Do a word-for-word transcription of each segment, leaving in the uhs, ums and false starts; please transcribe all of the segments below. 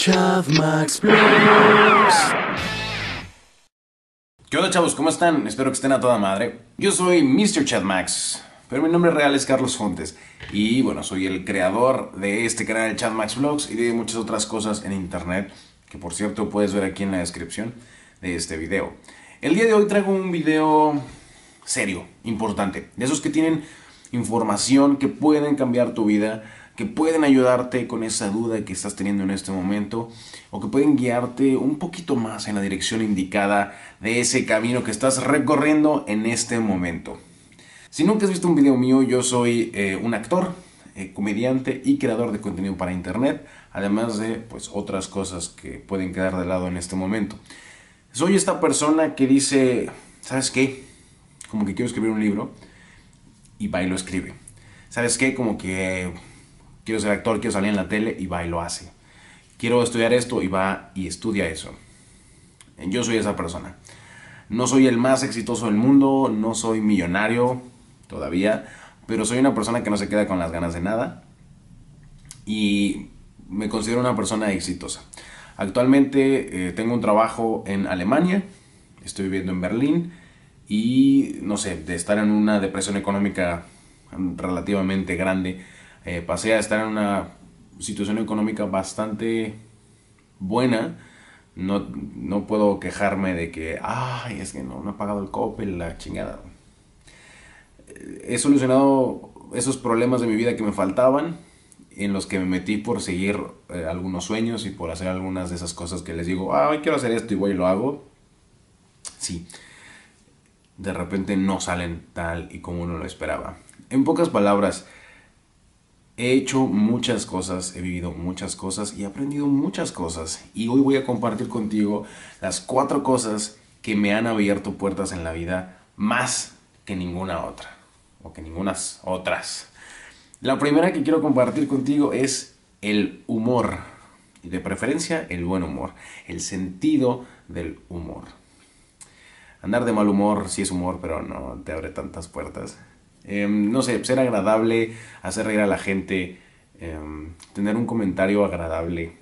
Chavmax Blogs. ¿Qué onda, chavos? ¿Cómo están? Espero que estén a toda madre. Yo soy mister Chavmax, pero mi nombre real es Carlos Fontes. Y bueno, soy el creador de este canal Chavmax Blogs y de muchas otras cosas en internet, que por cierto puedes ver aquí en la descripción de este video. El día de hoy traigo un video serio, importante, de esos que tienen información que pueden cambiar tu vida, que pueden ayudarte con esa duda que estás teniendo en este momento, o que pueden guiarte un poquito más en la dirección indicada de ese camino que estás recorriendo en este momento. Si nunca has visto un video mío, yo soy eh, un actor, eh, comediante y creador de contenido para internet, además de pues otras cosas que pueden quedar de lado en este momento. Soy esta persona que dice, ¿sabes qué? Como que quiero escribir un libro y va y lo escribe. ¿Sabes qué? Como que quiero ser actor, quiero salir en la tele y va y lo hace. Quiero estudiar esto y va y estudia eso. Yo soy esa persona. No soy el más exitoso del mundo, no soy millonario todavía, pero soy una persona que no se queda con las ganas de nada y me considero una persona exitosa. Actualmente eh, tengo un trabajo en Alemania, estoy viviendo en Berlín y no sé, de estar en una depresión económica relativamente grande, Eh, pasé a estar en una situación económica bastante buena. No, no puedo quejarme de que, ay, es que no, no he pagado el Coppel, la chingada. He solucionado esos problemas de mi vida que me faltaban, en los que me metí por seguir eh, algunos sueños y por hacer algunas de esas cosas que les digo, ay, quiero hacer esto y voy y lo hago. Sí, de repente no salen tal y como uno lo esperaba. En pocas palabras, he hecho muchas cosas, he vivido muchas cosas y he aprendido muchas cosas. Y hoy voy a compartir contigo las cuatro cosas que me han abierto puertas en la vida más que ninguna otra. O que ningunas otras. La primera que quiero compartir contigo es el humor. Y de preferencia el buen humor. El sentido del humor. Andar de mal humor sí es humor, pero no te abre tantas puertas. Eh, no sé, ser agradable, hacer reír a la gente, eh, tener un comentario agradable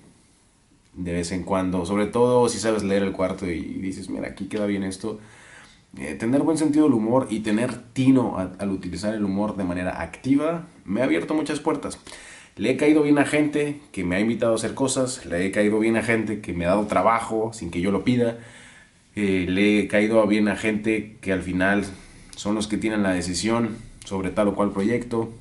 de vez en cuando, sobre todo si sabes leer el cuarto y dices, mira, aquí queda bien esto. Eh, tener buen sentido del humor y tener tino a, al utilizar el humor de manera activa me ha abierto muchas puertas. Le he caído bien a gente que me ha invitado a hacer cosas, le he caído bien a gente que me ha dado trabajo sin que yo lo pida, eh, le he caído bien a gente que al final son los que tienen la decisión sobre tal o cual proyecto.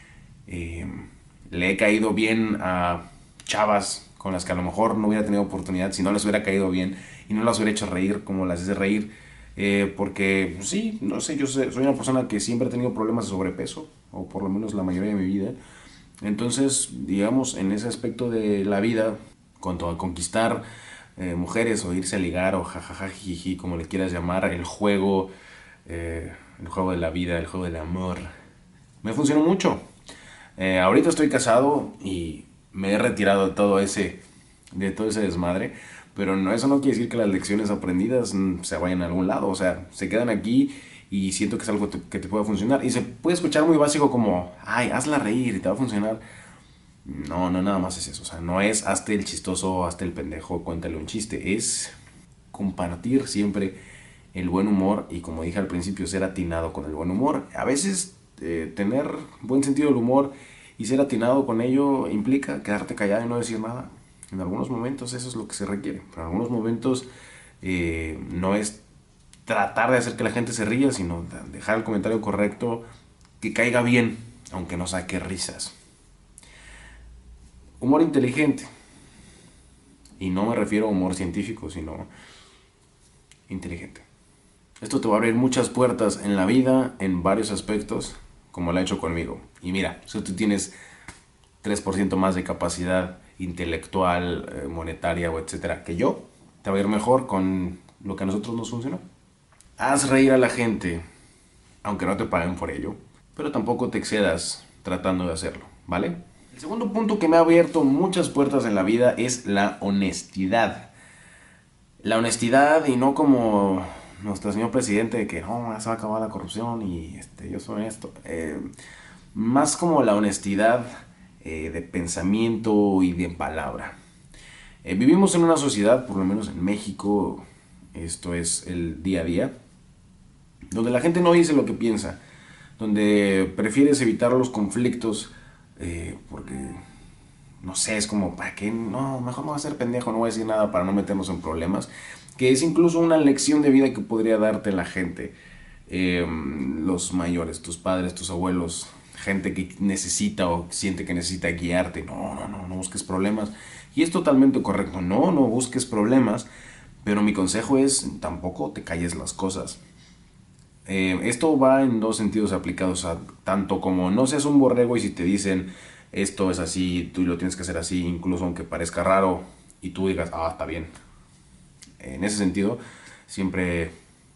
Eh, le he caído bien a chavas con las que a lo mejor no hubiera tenido oportunidad si no les hubiera caído bien y no las hubiera hecho reír como las hice reír. Eh, porque pues, sí, no sé, yo sé, soy una persona que siempre he tenido problemas de sobrepeso, o por lo menos la mayoría de mi vida. Entonces, digamos, en ese aspecto de la vida, cuanto a conquistar eh, mujeres o irse a ligar o jajaja, jiji, como le quieras llamar, el juego... Eh, el juego de la vida, el juego del amor, me funcionó mucho. Eh, ahorita estoy casado y me he retirado de todo ese, de todo ese desmadre, pero no, eso no quiere decir que las lecciones aprendidas se vayan a algún lado, o sea, se quedan aquí y siento que es algo te, que te pueda funcionar. Y se puede escuchar muy básico como, ay, hazla reír y te va a funcionar. No, no, nada más es eso, o sea, no es hazte el chistoso, hazte el pendejo, cuéntale un chiste, es compartir siempre el buen humor y, como dije al principio, ser atinado con el buen humor. A veces eh, tener buen sentido del humor y ser atinado con ello implica quedarte callado y no decir nada. En algunos momentos eso es lo que se requiere. En algunos momentos eh, no es tratar de hacer que la gente se ría, sino dejar el comentario correcto que caiga bien, aunque no saque risas. Humor inteligente. Y no me refiero a humor científico, sino inteligente. Esto te va a abrir muchas puertas en la vida, en varios aspectos, como lo ha hecho conmigo. Y mira, si tú tienes tres por ciento más de capacidad intelectual, eh, monetaria o etcétera que yo, te va a ir mejor con lo que a nosotros nos funcionó. Haz reír a la gente, aunque no te paguen por ello, pero tampoco te excedas tratando de hacerlo, ¿vale? El segundo punto que me ha abierto muchas puertas en la vida es la honestidad. La honestidad, y no como nuestro señor presidente, de que no, se va a acabar la corrupción y este, yo soy esto. Eh, más como la honestidad eh, de pensamiento y de palabra. Eh, vivimos en una sociedad, por lo menos en México, esto es el día a día, donde la gente no dice lo que piensa, donde prefieres evitar los conflictos eh, porque, no sé, es como, ¿para qué? No, mejor no voy a ser pendejo, no voy a decir nada para no meternos en problemas, que es incluso una lección de vida que podría darte la gente, eh, los mayores, tus padres, tus abuelos, gente que necesita o siente que necesita guiarte. No, no, no, no busques problemas. Y es totalmente correcto, no, no busques problemas, pero mi consejo es, tampoco te calles las cosas. Eh, esto va en dos sentidos aplicados, a tanto como no seas un borrego y si te dicen esto es así, tú lo tienes que hacer así, incluso aunque parezca raro y tú digas, ah, está bien. En ese sentido, siempre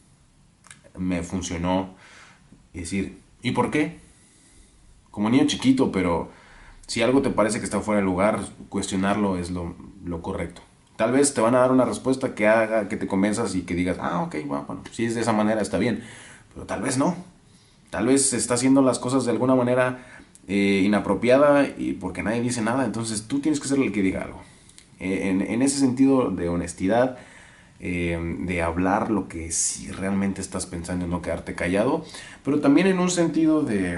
me funcionó decir, ¿y por qué? Como niño chiquito, pero si algo te parece que está fuera de lugar, cuestionarlo es lo, lo correcto. Tal vez te van a dar una respuesta que haga que te convenzas y que digas, ah, ok, bueno, bueno, si es de esa manera está bien, pero tal vez no. Tal vez se está haciendo las cosas de alguna manera eh, inapropiada y porque nadie dice nada, entonces tú tienes que ser el que diga algo. Eh, en, en ese sentido de honestidad, eh, de hablar lo que sí realmente estás pensando y no quedarte callado, pero también en un sentido de,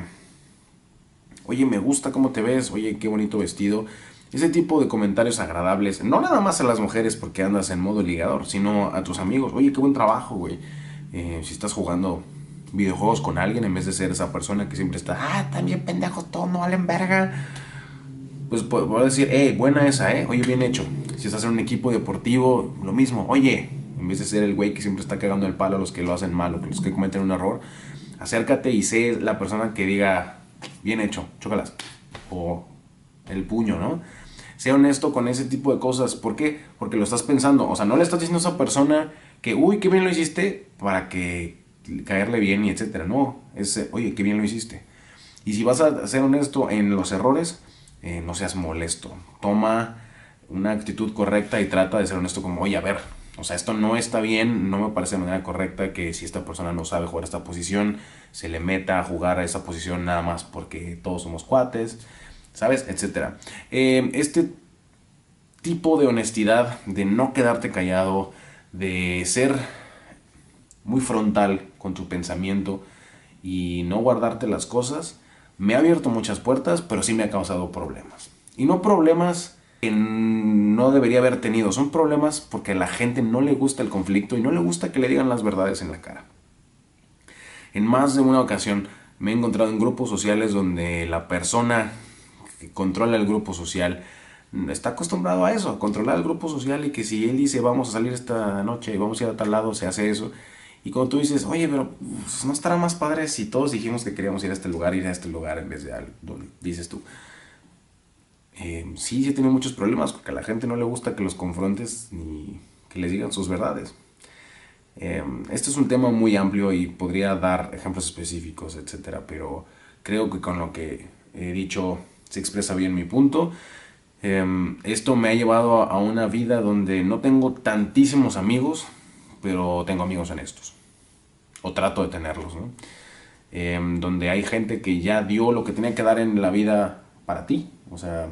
oye, me gusta cómo te ves, oye, qué bonito vestido. Ese tipo de comentarios agradables, no nada más a las mujeres porque andas en modo ligador, sino a tus amigos, oye, qué buen trabajo, güey. Eh, si estás jugando videojuegos con alguien en vez de ser esa persona que siempre está, ah, también pendejos todos, no valen verga. Pues puedo decir, eh, buena esa, eh, oye, bien hecho. Si estás en un equipo deportivo, lo mismo, oye, en vez de ser el güey que siempre está cagando el palo a los que lo hacen mal o que los que cometen un error, acércate y sé la persona que diga, bien hecho, chócalas. O el puño, ¿no? Sea honesto con ese tipo de cosas. ¿Por qué? Porque lo estás pensando. O sea, no le estás diciendo a esa persona que, uy, qué bien lo hiciste, para que caerle bien y etcétera. No, es, oye, qué bien lo hiciste. Y si vas a ser honesto en los errores, eh, no seas molesto. Toma una actitud correcta y trata de ser honesto como, oye, a ver, o sea, esto no está bien, no me parece de manera correcta que si esta persona no sabe jugar esta posición, se le meta a jugar a esa posición nada más porque todos somos cuates, ¿sabes? Etcétera. Eh, este tipo de honestidad, de no quedarte callado, de ser muy frontal con tu pensamiento y no guardarte las cosas, me ha abierto muchas puertas, pero sí me ha causado problemas. Y no problemas que no debería haber tenido, son problemas porque a la gente no le gusta el conflicto y no le gusta que le digan las verdades en la cara. En más de una ocasión me he encontrado en grupos sociales donde la persona que controla el grupo social está acostumbrado a eso, a controlar el grupo social, y que si él dice vamos a salir esta noche y vamos a ir a tal lado, se hace eso. Y cuando tú dices, oye, pero pues, ¿no estará más padre si todos dijimos que queríamos ir a este lugar, ir a este lugar en vez de al donde dices tú? Eh, sí, sí he tenido muchos problemas porque a la gente no le gusta que los confrontes ni que les digan sus verdades. Eh, este es un tema muy amplio y podría dar ejemplos específicos, etcétera, pero creo que con lo que he dicho se expresa bien mi punto. Eh, esto me ha llevado a una vida donde no tengo tantísimos amigos, pero tengo amigos honestos, o trato de tenerlos, ¿no? Eh, donde hay gente que ya dio lo que tenía que dar en la vida para ti, o sea,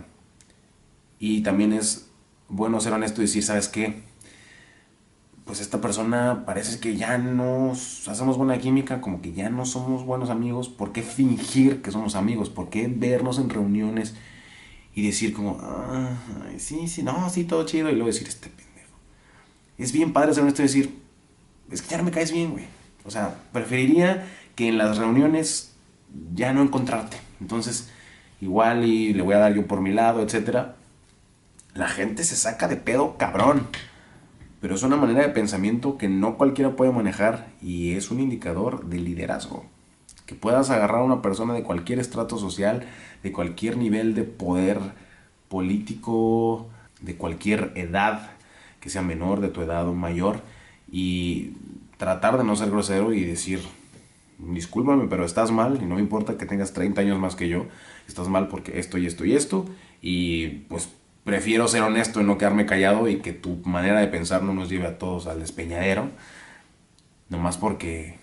y también es bueno ser honesto y decir, ¿sabes qué? Pues esta persona parece que ya no hacemos buena química, como que ya no somos buenos amigos. ¿Por qué fingir que somos amigos? ¿Por qué vernos en reuniones y decir como, ah, sí, sí, no, sí, todo chido, y luego decir, este pendejo? Es bien padre ser honesto y decir, es que ya no me caes bien, güey. O sea, preferiría que en las reuniones ya no encontrarte. Entonces, igual y le voy a dar yo por mi lado, etcétera. La gente se saca de pedo, cabrón. Pero es una manera de pensamiento que no cualquiera puede manejar y es un indicador de liderazgo. Que puedas agarrar a una persona de cualquier estrato social, de cualquier nivel de poder político, de cualquier edad, que sea menor de tu edad o mayor, y tratar de no ser grosero y decir, discúlpame, pero estás mal y no me importa que tengas treinta años más que yo, estás mal porque esto y esto y esto, y pues prefiero ser honesto y no quedarme callado y que tu manera de pensar no nos lleve a todos al despeñadero, nomás porque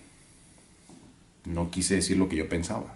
no quise decir lo que yo pensaba.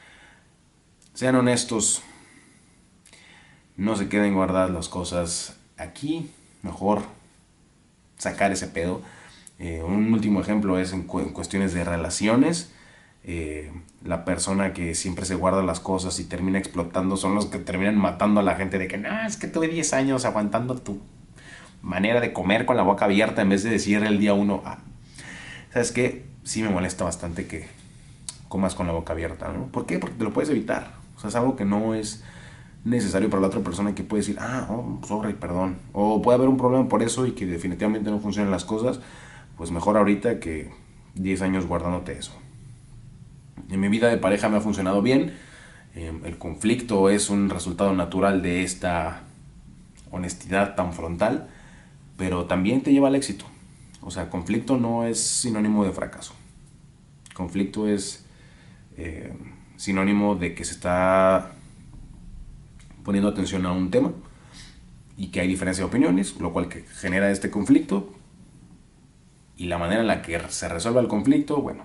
Sean honestos, no se queden guardadas las cosas, aquí mejor sacar ese pedo. Eh, un último ejemplo es en, cu en cuestiones de relaciones. Eh, la persona que siempre se guarda las cosas y termina explotando son los que terminan matando a la gente de que no, es que tuve diez años aguantando tu manera de comer con la boca abierta en vez de decir el día uno, ah, ¿sabes qué? Sí me molesta bastante que comas con la boca abierta, ¿no? ¿Por qué? Porque te lo puedes evitar. O sea, es algo que no es necesario para la otra persona, que puede decir, ah, oh, sorry, perdón. O puede haber un problema por eso y que definitivamente no funcionan las cosas. Pues mejor ahorita que diez años guardándote eso. En mi vida de pareja me ha funcionado bien. Eh, el conflicto es un resultado natural de esta honestidad tan frontal, pero también te lleva al éxito. O sea, conflicto no es sinónimo de fracaso. Conflicto es eh, sinónimo de que se está poniendo atención a un tema y que hay diferencia de opiniones, lo cual que genera este conflicto. Y la manera en la que se resuelve el conflicto, bueno,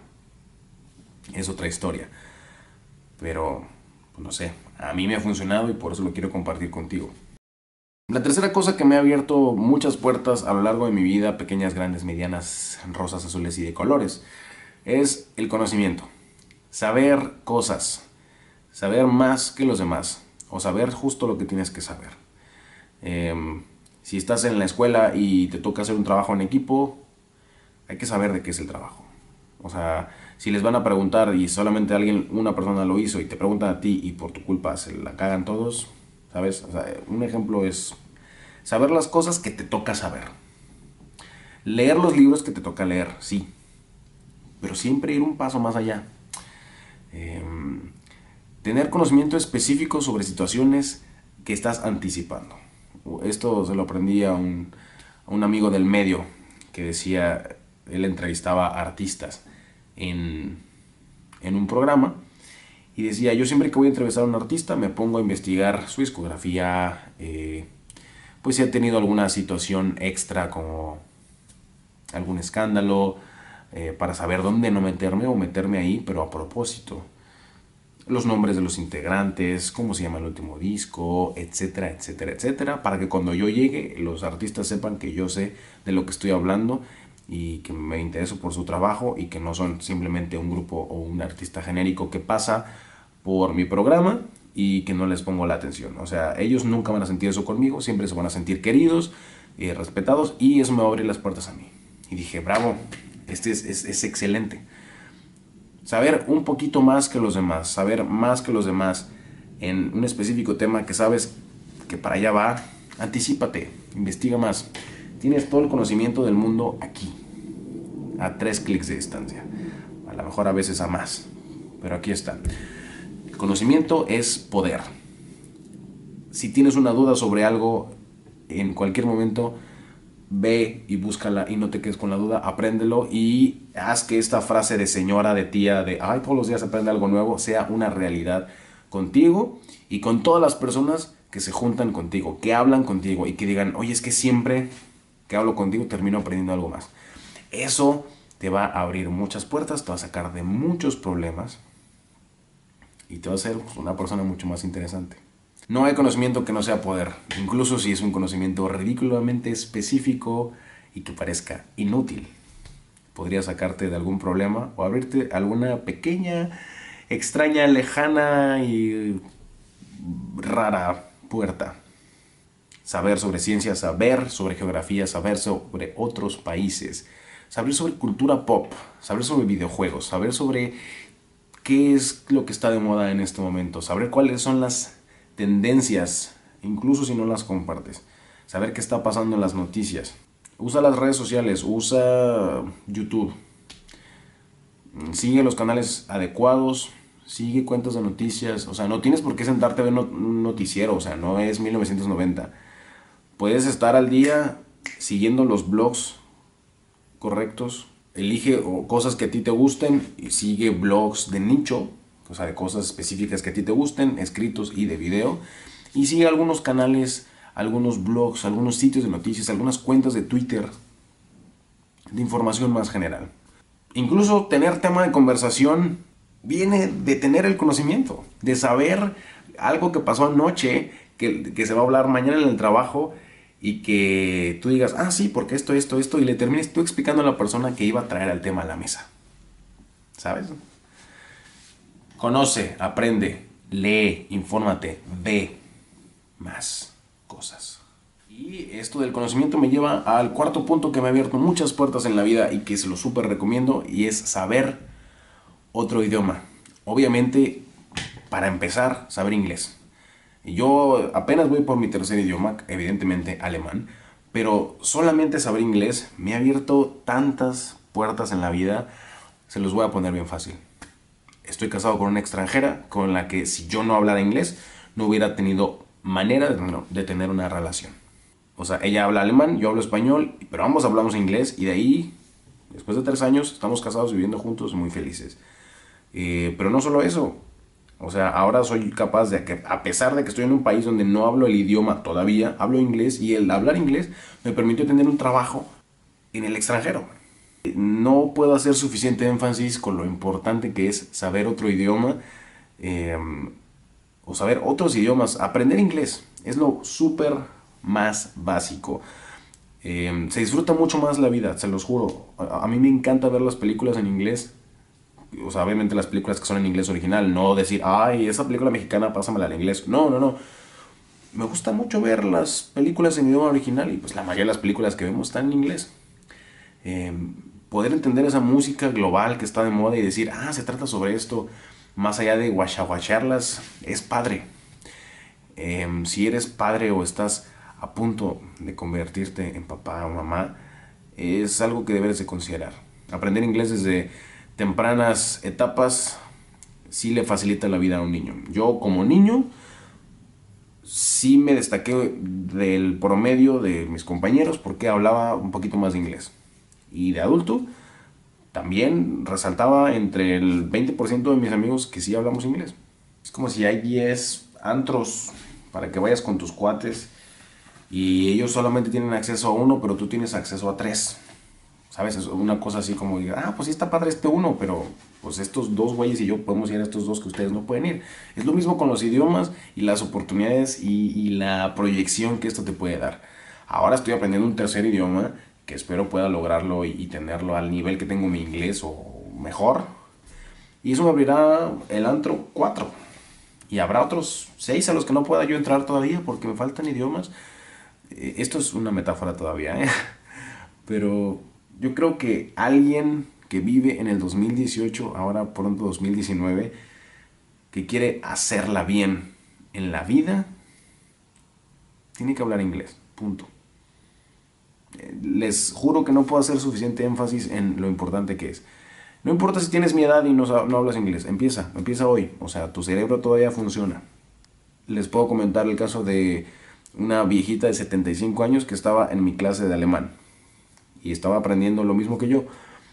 es otra historia. Pero, pues no sé, a mí me ha funcionado y por eso lo quiero compartir contigo. La tercera cosa que me ha abierto muchas puertas a lo largo de mi vida, pequeñas, grandes, medianas, rosas, azules y de colores, es el conocimiento. Saber cosas, saber más que los demás, o saber justo lo que tienes que saber. Eh, si estás en la escuela y te toca hacer un trabajo en equipo, hay que saber de qué es el trabajo. O sea, si les van a preguntar y solamente alguien, una persona lo hizo y te preguntan a ti y por tu culpa se la cagan todos, ¿sabes? O sea, un ejemplo es saber las cosas que te toca saber. Leer los libros que te toca leer, sí. Pero siempre ir un paso más allá. Eh, tener conocimiento específico sobre situaciones que estás anticipando. Esto se lo aprendí a un, a un amigo del medio que decía, él entrevistaba a artistas en, en un programa y decía, yo siempre que voy a entrevistar a un artista me pongo a investigar su discografía, eh, pues si ha tenido alguna situación extra como algún escándalo, eh, para saber dónde no meterme o meterme ahí, pero a propósito. Los nombres de los integrantes, cómo se llama el último disco, etcétera, etcétera, etcétera, para que cuando yo llegue los artistas sepan que yo sé de lo que estoy hablando y que me intereso por su trabajo y que no son simplemente un grupo o un artista genérico que pasa por mi programa y que no les pongo la atención. O sea, ellos nunca van a sentir eso conmigo, siempre se van a sentir queridos, eh, respetados, y eso me va a abrir las puertas a mí. Y dije, bravo, este es, es, es excelente. Saber un poquito más que los demás, saber más que los demás en un específico tema que sabes que para allá va, anticípate, investiga más. Tienes todo el conocimiento del mundo aquí, a tres clics de distancia. A lo mejor a veces a más, pero aquí está. El conocimiento es poder. Si tienes una duda sobre algo, en cualquier momento, ve y búscala y no te quedes con la duda, apréndelo y haz que esta frase de señora, de tía, de ay, todos los días aprende algo nuevo, sea una realidad contigo y con todas las personas que se juntan contigo, que hablan contigo y que digan, oye, es que siempre que hablo contigo termino aprendiendo algo más. Eso te va a abrir muchas puertas, te va a sacar de muchos problemas y te va a hacer una persona mucho más interesante. No hay conocimiento que no sea poder, incluso si es un conocimiento ridículamente específico y que parezca inútil. Podría sacarte de algún problema o abrirte alguna pequeña, extraña, lejana y rara puerta. Saber sobre ciencia, saber sobre geografía, saber sobre otros países, saber sobre cultura pop, saber sobre videojuegos, saber sobre qué es lo que está de moda en este momento, saber cuáles son las tendencias, incluso si no las compartes, saber qué está pasando en las noticias. Usa las redes sociales, usa YouTube, sigue los canales adecuados, sigue cuentas de noticias. O sea, no tienes por qué sentarte a ver un noticiero, o sea, no es mil novecientos noventa. Puedes estar al día siguiendo los blogs correctos. Elige cosas que a ti te gusten y sigue blogs de nicho, o sea, de cosas específicas que a ti te gusten, escritos y de video. Y sigue algunos canales, algunos blogs, algunos sitios de noticias, algunas cuentas de Twitter de información más general. Incluso tener tema de conversación viene de tener el conocimiento, de saber algo que pasó anoche, que, que se va a hablar mañana en el trabajo y que tú digas, ah, sí, porque esto, esto, esto, y le termines tú explicando a la persona que iba a traer el tema a la mesa. ¿Sabes? Conoce, aprende, lee, infórmate, ve más cosas. Y esto del conocimiento me lleva al cuarto punto que me ha abierto muchas puertas en la vida y que se lo súper recomiendo, y es saber otro idioma. Obviamente, para empezar, saber inglés. Yo apenas voy por mi tercer idioma, evidentemente alemán, pero solamente saber inglés me ha abierto tantas puertas en la vida. Se los voy a poner bien fácil. Estoy casado con una extranjera con la que, si yo no hablara inglés, no hubiera tenido manera de, no, de tener una relación. O sea, ella habla alemán, yo hablo español, pero ambos hablamos inglés, y de ahí, después de tres años, estamos casados, viviendo juntos, muy felices. Eh, pero no solo eso. O sea, ahora soy capaz de que, a pesar de que estoy en un país donde no hablo el idioma todavía, hablo inglés, y el hablar inglés me permitió tener un trabajo en el extranjero. No puedo hacer suficiente énfasis con lo importante que es saber otro idioma, eh, o saber otros idiomas. Aprender inglés es lo súper más básico. Eh, se disfruta mucho más la vida, se los juro. A, a mí me encanta ver las películas en inglés. O sea, obviamente las películas que son en inglés original. No decir, ay, esa película mexicana, pásamela en inglés. No, no, no. Me gusta mucho ver las películas en idioma original, y pues la mayoría de las películas que vemos están en inglés. Eh, poder entender esa música global que está de moda y decir, ah, se trata sobre esto, más allá de guachaguacharlas, es padre. Eh, si eres padre o estás a punto de convertirte en papá o mamá, es algo que debes de considerar. Aprender inglés desde tempranas etapas sí le facilita la vida a un niño. Yo, como niño, sí me destaqué del promedio de mis compañeros porque hablaba un poquito más de inglés. Y de adulto también resaltaba entre el veinte por ciento de mis amigos que sí hablamos inglés. Es como si hay diez antros para que vayas con tus cuates y ellos solamente tienen acceso a uno, pero tú tienes acceso a tres. ¿Sabes? Es una cosa así como, ah, pues sí está padre este uno, pero pues estos dos güeyes y yo podemos ir a estos dos que ustedes no pueden ir. Es lo mismo con los idiomas y las oportunidades y, y la proyección que esto te puede dar. Ahora estoy aprendiendo un tercer idioma que espero pueda lograrlo y, y tenerlo al nivel que tengo mi inglés o mejor. Y eso me abrirá el antro cuatro. Y habrá otros seis a los que no pueda yo entrar todavía porque me faltan idiomas. Eh, esto es una metáfora todavía, ¿eh? Pero yo creo que alguien que vive en el dos mil dieciocho, ahora pronto dos mil diecinueve, que quiere hacerla bien en la vida, tiene que hablar inglés, punto. Les juro que no puedo hacer suficiente énfasis en lo importante que es. No importa si tienes mi edad y no, no hablas inglés, empieza, empieza hoy. O sea, tu cerebro todavía funciona. Les puedo comentar el caso de una viejita de setenta y cinco años que estaba en mi clase de alemán y estaba aprendiendo lo mismo que yo.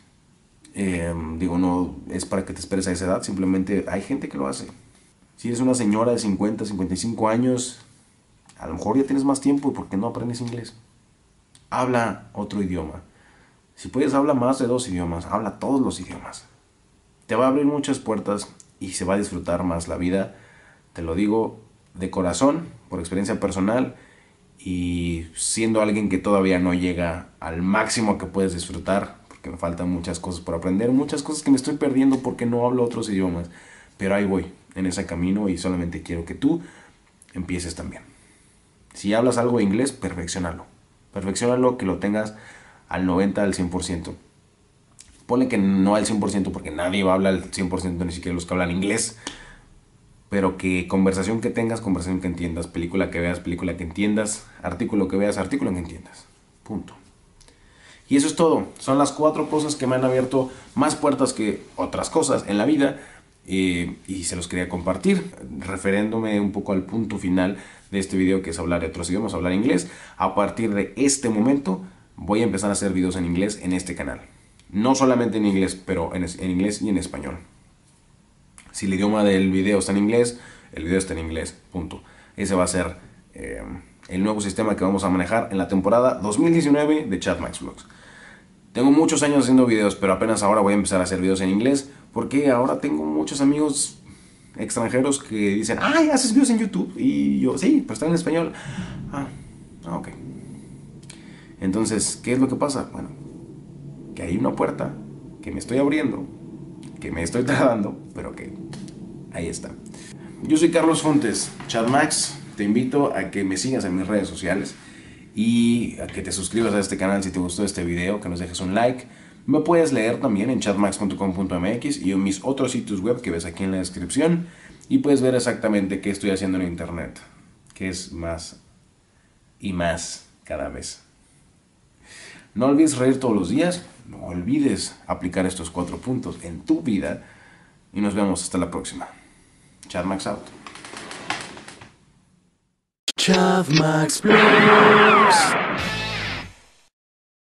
Eh, digo, no es para que te esperes a esa edad, simplemente hay gente que lo hace. Si eres una señora de cincuenta, cincuenta y cinco años, a lo mejor ya tienes más tiempo porque no aprendes inglés. Habla otro idioma. Si puedes, habla más de dos idiomas. Habla todos los idiomas. Te va a abrir muchas puertas y se va a disfrutar más la vida. Te lo digo de corazón, por experiencia personal, y siendo alguien que todavía no llega al máximo que puedes disfrutar, porque me faltan muchas cosas por aprender, muchas cosas que me estoy perdiendo porque no hablo otros idiomas. Pero ahí voy, en ese camino, y solamente quiero que tú empieces también. Si hablas algo de inglés, perfeccionalo. Perfeccionalo, que lo tengas al noventa, al cien por ciento. Ponle que no al cien por ciento porque nadie va a hablar al cien por ciento, ni siquiera los que hablan inglés. Pero que conversación que tengas, conversación que entiendas. Película que veas, película que entiendas. Artículo que veas, artículo que entiendas. Punto. Y eso es todo. Son las cuatro cosas que me han abierto más puertas que otras cosas en la vida. Eh, y se los quería compartir, refiriéndome un poco al punto final de este video, que es hablar de otros idiomas, hablar inglés. A partir de este momento voy a empezar a hacer videos en inglés en este canal. No solamente en inglés, pero en, en inglés y en español. Si el idioma del video está en inglés, el video está en inglés, punto. Ese va a ser eh, el nuevo sistema que vamos a manejar en la temporada dos mil diecinueve de Chatmax Vlogs. Tengo muchos años haciendo videos, pero apenas ahora voy a empezar a hacer videos en inglés, porque ahora tengo muchos amigos extranjeros que dicen, ay, ¿haces videos en YouTube? Y yo, sí, pero están en español. Ah, ok. Entonces, ¿qué es lo que pasa? Bueno, que hay una puerta que me estoy abriendo, que me estoy tardando, pero que ahí está. Yo soy Carlos Fontes, ChatMax. Te invito a que me sigas en mis redes sociales y a que te suscribas a este canal si te gustó este video, que nos dejes un like. Me puedes leer también en chatmax punto com punto m x y en mis otros sitios web que ves aquí en la descripción, y puedes ver exactamente qué estoy haciendo en internet, que es más y más cada vez. No olvides reír todos los días, no olvides aplicar estos cuatro puntos en tu vida y nos vemos hasta la próxima. ChatMax out. ChatMax Blogs.